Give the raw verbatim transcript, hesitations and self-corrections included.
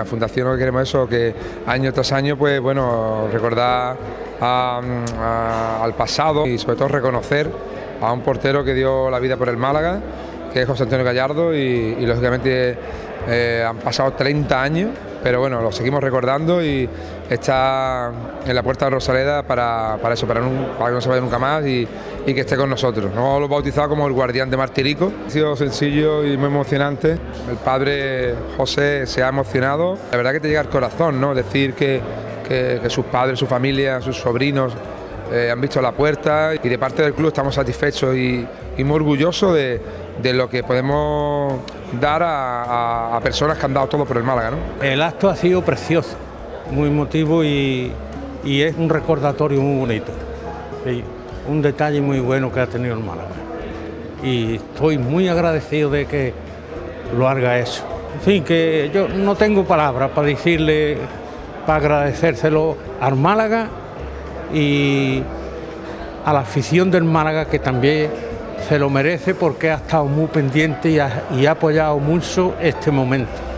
la Fundación lo que queremos es eso, que año tras año, pues bueno, recordar a, a, al pasado y sobre todo reconocer a un portero que dio la vida por el Málaga, que es José Antonio Gallardo, y, y lógicamente eh, han pasado treinta años, pero bueno, lo seguimos recordando y está en la puerta de Rosaleda para, para eso, para, un, para que no se vaya nunca más y, y que esté con nosotros. Nos lo he bautizado como el guardián de Martirico. Ha sido sencillo y muy emocionante. El padre José se ha emocionado. La verdad que te llega al corazón, ¿no? Decir que, que, que sus padres, su familia, sus sobrinos eh, han visto la puerta, y de parte del club estamos satisfechos y, y muy orgullosos de, de lo que podemos dar a, a, a personas que han dado todo por el Málaga, ¿no? El acto ha sido precioso, muy emotivo y, y es un recordatorio muy bonito. Sí, un detalle muy bueno que ha tenido el Málaga. Y estoy muy agradecido de que lo haga eso. En fin, que yo no tengo palabras para decirle, para agradecérselo al Málaga y a la afición del Málaga, que también se lo merece porque ha estado muy pendiente y ha, y ha apoyado mucho este momento.